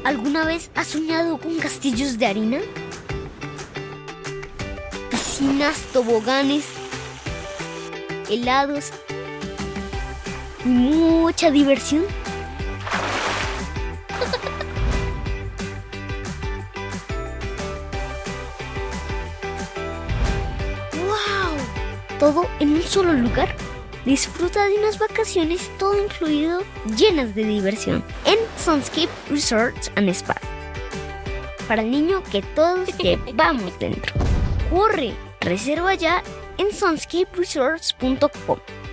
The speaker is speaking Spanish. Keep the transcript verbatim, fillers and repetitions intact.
¿Alguna vez has soñado con castillos de arena? Piscinas, toboganes, helados y mucha diversión. ¡Wow! Todo en un solo lugar. Disfruta de unas vacaciones todo incluido, llenas de diversión, en Sunscape Resorts and Spa. Para el niño que todos llevamos dentro. ¡Corre! Reserva ya en sunscape resorts punto com.